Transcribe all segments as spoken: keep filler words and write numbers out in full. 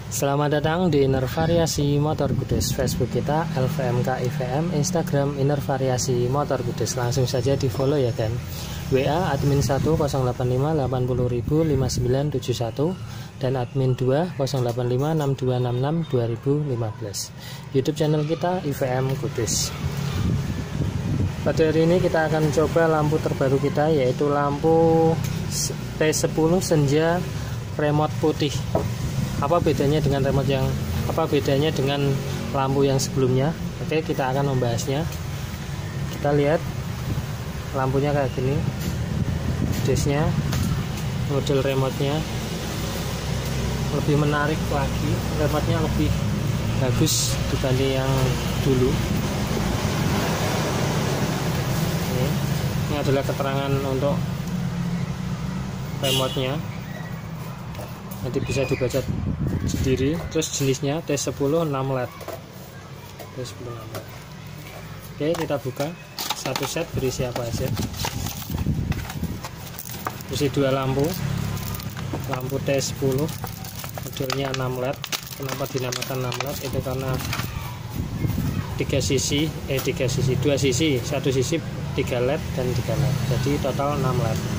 Selamat datang di Inner Variasi Motor Kudus. Facebook kita L V M K I V M, Instagram Inner Variasi Motor Kudus. Langsung saja di follow ya kan. W A admin satu nol delapan lima delapan nol nol nol lima sembilan tujuh satu dan admin dua nol delapan lima enam dua enam enam dua ribu lima belas. YouTube channel kita I V M Kudus. Pada hari ini kita akan coba lampu terbaru kita, yaitu lampu T sepuluh Senja remote putih. Apa bedanya dengan remote yang apa bedanya dengan lampu yang sebelumnya? Oke, kita akan membahasnya. Kita lihat lampunya kayak gini, dashnya, model remote-nya lebih menarik lagi, remote-nya lebih bagus dibanding yang dulu. Ini, ini adalah keterangan untuk remote-nya. Nanti bisa dibaca sendiri. Terus jenisnya T sepuluh enam L E D. T sepuluh enam L E D. Oke, kita buka. Satu set berisi apa aja? Berisi dua lampu. Lampu T sepuluh modelnya enam L E D. Kenapa dinamakan enam L E D? Itu karena tiga sisi, eh tiga sisi, dua sisi, satu sisi tiga L E D dan tiga L E D. Jadi total enam L E D.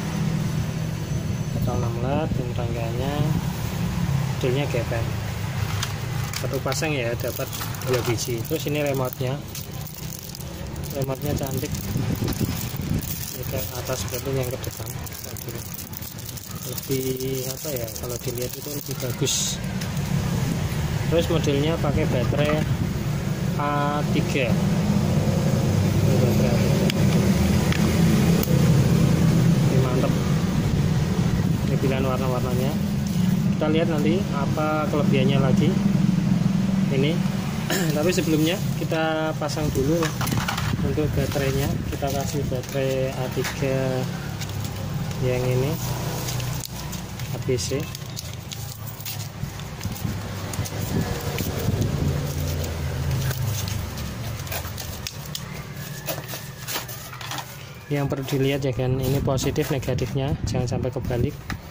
Total enam L E D, dan rangganya modelnya gepeng. Satu pasang ya dapat dua biji. Terus ini remote-nya. Remote-nya cantik. Ini ke atas berarti yang ke depan. Lebih apa ya, kalau dilihat itu lebih bagus. Terus modelnya pakai baterai A tiga. Ini baterai A tiga. Ini mantap. Ini pilihan warna-warnanya. Kita lihat nanti apa kelebihannya lagi ini. Tapi sebelumnya kita pasang dulu untuk baterainya. Kita kasih baterai A tiga yang ini A B C. Yang perlu dilihat ya kan, ini positif negatifnya, jangan sampai kebalik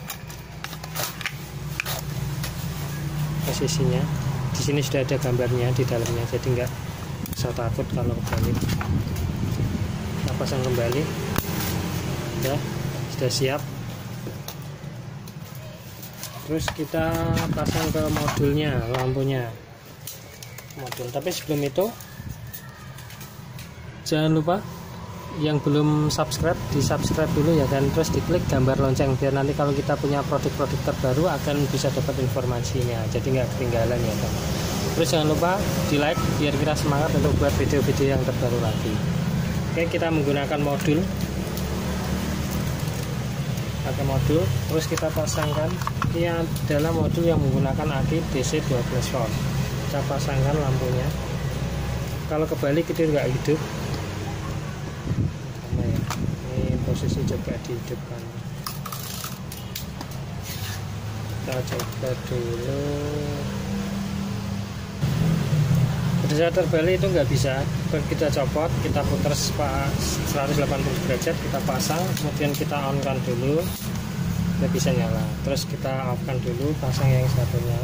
posisinya. Di sini sudah ada gambarnya di dalamnya, jadi nggak usah takut kalau kebalik. Kita pasang kembali. Ya, sudah siap. Terus kita pasang ke modulnya, lampunya modul. Tapi sebelum itu jangan lupa yang belum subscribe, di subscribe dulu ya kan. Terus diklik gambar lonceng biar nanti kalau kita punya produk-produk terbaru akan bisa dapat informasinya, jadi nggak ketinggalan ya kan. Terus jangan lupa di like biar kita semangat untuk buat video-video yang terbaru lagi. Oke, kita menggunakan modul, pakai modul. Terus kita pasangkan. Ini adalah modul yang menggunakan aki D C dua belas volt. Kita pasangkan lampunya. Kalau kebalik itu nggak hidup. Posisi coba dihidupkan. Kita coba dulu. Pada saat terbalik itu nggak bisa. Kita copot, kita putar seratus delapan puluh derajat, kita pasang, kemudian kita on kan dulu, dia bisa nyala. Terus kita off kan dulu, pasang yang satunya.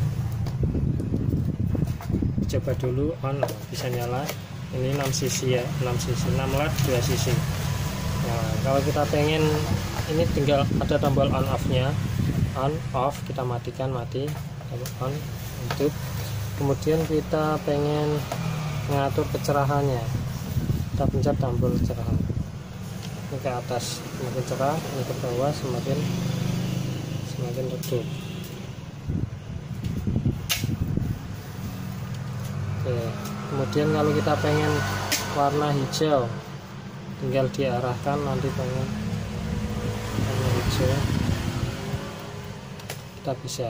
Coba dulu on, bisa nyala. Ini enam sisi ya, enam sisi, enam L E D dua sisi. Nah, kalau kita pengen ini tinggal ada tombol on off nya, on off kita matikan, mati, on untuk. Kemudian kita pengen mengatur kecerahannya, kita pencet tombol cerahan. Ini ke atas semakin cerah, ini ke bawah semakin semakin redup. Oke, kemudian kalau kita pengen warna hijau, tinggal diarahkan, nanti pengen warna hijau kita bisa.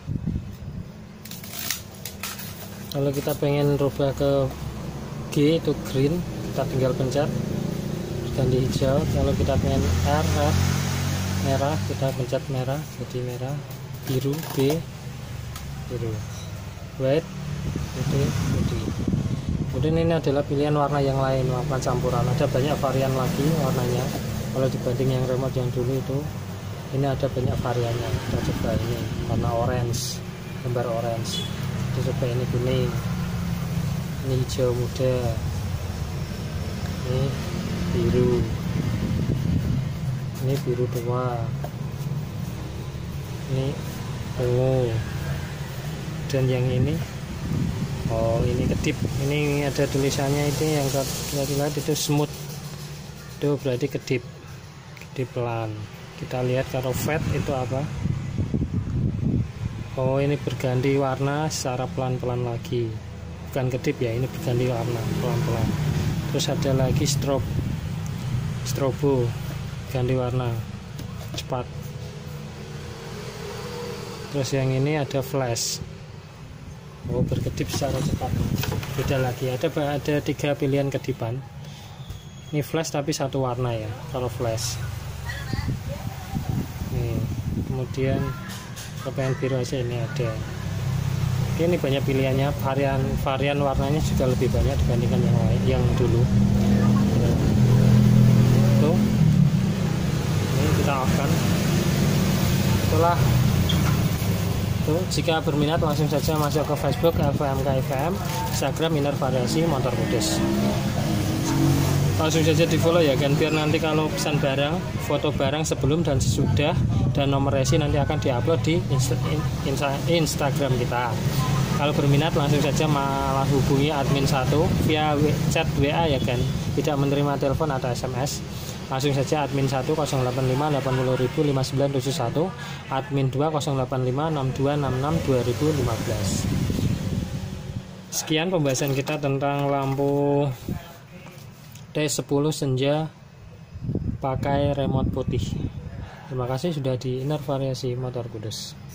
Kalau kita pengen rubah ke G itu green, kita tinggal pencet ganti hijau. Kalau kita pengen R, R merah, kita pencet merah jadi merah. Biru B, biru. White putih, putih. Kemudian ini adalah pilihan warna yang lain, warna campuran. Ada banyak varian lagi warnanya. Kalau dibanding yang remote yang dulu itu, ini ada banyak variannya. Kita coba ini warna orange, gambar orange. Terus coba ini kuning, ini hijau muda, ini biru, ini biru tua, ini ungu, dan yang ini oh ini kedip. Ini ada tulisannya itu yang kita lihat itu smooth, itu berarti kedip, kedip pelan. Kita lihat kalau fade itu apa. Oh ini berganti warna secara pelan-pelan lagi, bukan kedip ya, ini berganti warna pelan-pelan. Terus ada lagi strobe, strobo, ganti warna cepat. Terus yang ini ada flash, oh berkedip secara cepat. Beda lagi, ada ada tiga pilihan kedipan. Ini flash tapi satu warna ya kalau flash. Nih, kemudian yang biru aja ini ada. Oke, ini banyak pilihannya, varian varian warnanya juga lebih banyak dibandingkan yang lain yang dulu. Tuh, ini kita akan setelah tuh, jika berminat langsung saja masuk ke Facebook L V M K I V M, Instagram Inner Variasi Motor Kudus. Langsung saja di follow ya kan, biar nanti kalau pesan barang, foto barang sebelum dan sesudah dan nomor resi nanti akan diupload di insta, insta, Instagram kita. Kalau berminat langsung saja malah hubungi admin satu via chat W A ya kan, tidak menerima telepon atau S M S. Langsung saja admin satu nol delapan lima delapan nol ribu lima sembilan tujuh satu, admin dua nol delapan lima enam dua enam enam dua ribu lima belas. Sekian pembahasan kita tentang lampu T sepuluh senja pakai remote putih. Terima kasih sudah di Inner Variasi Motor Kudus.